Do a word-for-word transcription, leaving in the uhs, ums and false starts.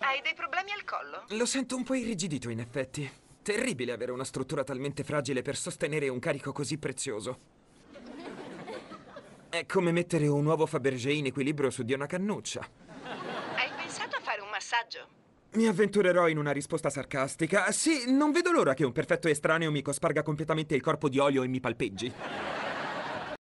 Hai dei problemi al collo? Lo sento un po' irrigidito, in effetti. Terribile avere una struttura talmente fragile per sostenere un carico così prezioso. È come mettere un uovo Fabergé in equilibrio su di una cannuccia. Hai pensato a fare un massaggio? Mi avventurerò in una risposta sarcastica. Sì, non vedo l'ora che un perfetto estraneo mi cosparga completamente il corpo di olio e mi palpeggi.